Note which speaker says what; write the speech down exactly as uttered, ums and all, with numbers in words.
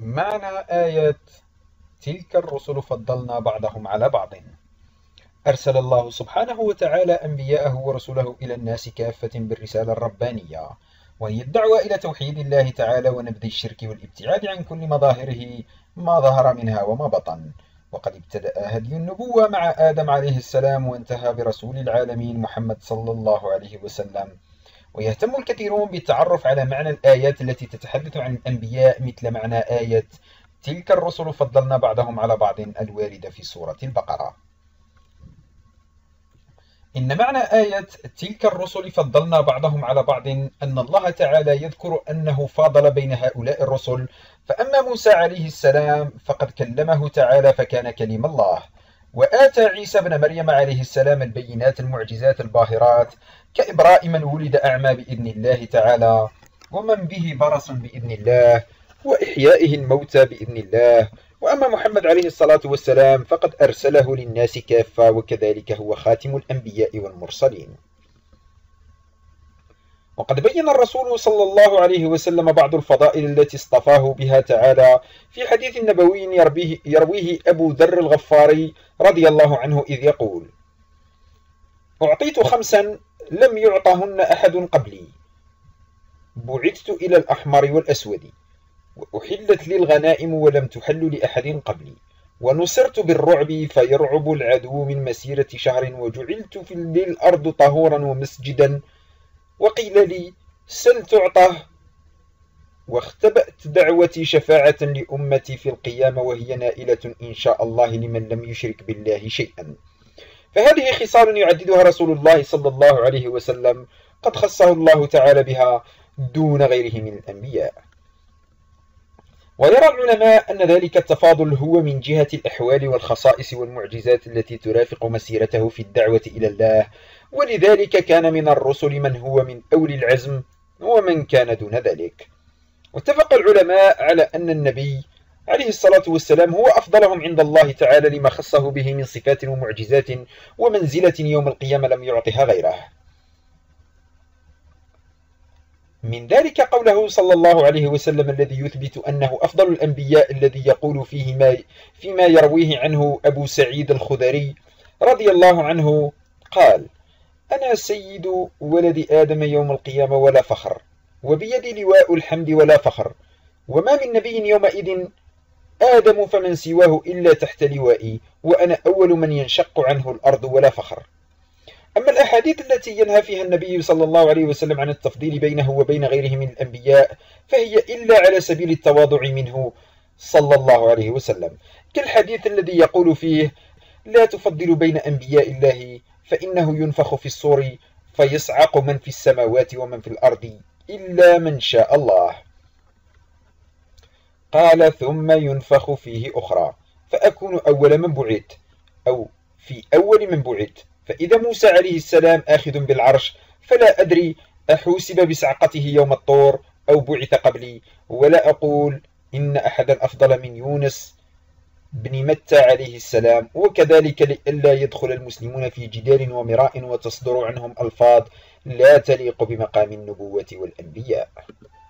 Speaker 1: معنى آية تلك الرسل فضلنا بعضهم على بعض. أرسل الله سبحانه وتعالى أنبياءه ورسله إلى الناس كافة بالرسالة الربانية، وهي الدعوة إلى توحيد الله تعالى ونبذ الشرك والابتعاد عن كل مظاهره ما ظهر منها وما بطن. وقد ابتدأ هدي النبوة مع آدم عليه السلام وانتهى برسول العالمين محمد صلى الله عليه وسلم. ويهتم الكثيرون بالتعرف على معنى الآيات التي تتحدث عن الأنبياء مثل معنى آية تلك الرسل فضلنا بعضهم على بعض الواردة في سورة البقرة. إن معنى آية تلك الرسل فضلنا بعضهم على بعض أن الله تعالى يذكر أنه فاضل بين هؤلاء الرسل، فأما موسى عليه السلام فقد كلمه تعالى فكان كلم الله، وآتى عيسى بن مريم عليه السلام البينات المعجزات الباهرات كإبراء من ولد أعمى بإذن الله تعالى، ومن به برص بإذن الله، وإحيائه الموتى بإذن الله. وأما محمد عليه الصلاة والسلام فقد أرسله للناس كافة، وكذلك هو خاتم الأنبياء والمرسلين. وقد بين الرسول صلى الله عليه وسلم بعض الفضائل التي اصطفاه بها تعالى في حديث نبوي يرويه, يرويه أبو ذر الغفاري رضي الله عنه إذ يقول: أعطيت خمسا لم يعطهن أحد قبلي، بعثت إلى الأحمر والأسود، وأحلت لي الغنائم ولم تحل لأحد قبلي، ونصرت بالرعب فيرعب العدو من مسيرة شهر، وجعلت في الأرض طهورا ومسجدا، وقيل لي سل تعطه، واختبأت دعوتي شفاعة لأمتي في القيامة، وهي نائلة إن شاء الله لمن لم يشرك بالله شيئا. فهذه خصال يعددها رسول الله صلى الله عليه وسلم قد خصه الله تعالى بها دون غيره من الأنبياء. ويرى العلماء أن ذلك التفاضل هو من جهة الأحوال والخصائص والمعجزات التي ترافق مسيرته في الدعوة إلى الله، ولذلك كان من الرسل من هو من أولي العزم ومن كان دون ذلك. واتفق العلماء على أن النبي عليه الصلاة والسلام هو أفضلهم عند الله تعالى لما خصه به من صفات ومعجزات ومنزلة يوم القيامة لم يعطها غيره. من ذلك قوله صلى الله عليه وسلم الذي يثبت أنه أفضل الأنبياء، الذي يقول فيه ما فيما يرويه عنه أبو سعيد الخدري رضي الله عنه قال: أنا سيد ولد آدم يوم القيامة ولا فخر، وبيدي لواء الحمد ولا فخر، وما من نبي يومئذ آدم فمن سواه إلا تحت لوائي، وأنا أول من ينشق عنه الأرض ولا فخر. أما الأحاديث التي ينهى فيها النبي صلى الله عليه وسلم عن التفضيل بينه وبين غيره من الأنبياء فهي إلا على سبيل التواضع منه صلى الله عليه وسلم، كالحديث الذي يقول فيه: لا تفضل بين أنبياء الله فإنه ينفخ في الصور فيصعق من في السماوات ومن في الأرض إلا من شاء الله. قال: ثم ينفخ فيه أخرى فأكون أول من بعث، أو في أول من بعث، فإذا موسى عليه السلام آخذ بالعرش فلا أدري أحوسب بسعقته يوم الطور أو بعث قبلي، ولا أقول إن أحدا أفضل من يونس بن متى عليه السلام، وكذلك لئلا يدخل المسلمون في جدال ومراء وتصدر عنهم ألفاظ لا تليق بمقام النبوة والأنبياء.